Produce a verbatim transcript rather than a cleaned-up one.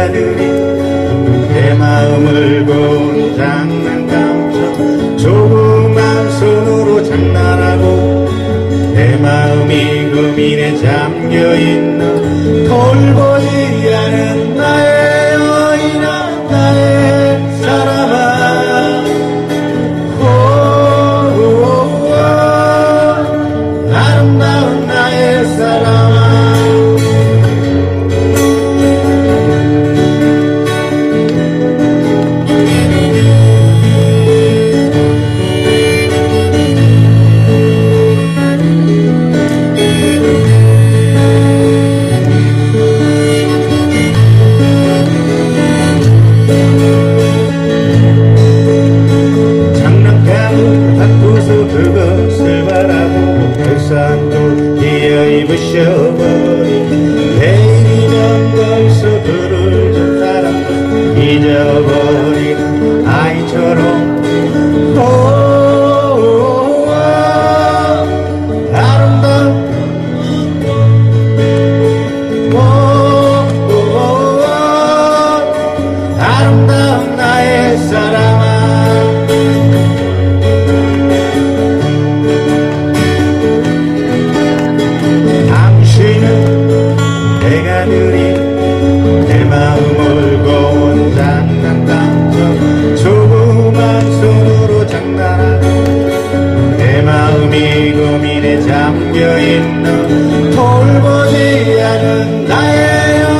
애가들이 내 마음을 건 장난감처럼 조그만 손으로 장난하고 내 마음이 고민에 잠겨있는 돌보지 않은 나의 여인아 나의 사람아 오오오 아름다운 나의 사람아 그것을 바라보고 그 기어이 부셔버린 내일이면 벌써 그를 좀 사랑도 잊어버린 아이처럼 오 아름다운 오 아름다운 나의 사랑아 내 마음을 고운 장난감처럼 조그만 손으로 장난하고 내 마음이 고민에 잠겨있는 돌보지 않은 나의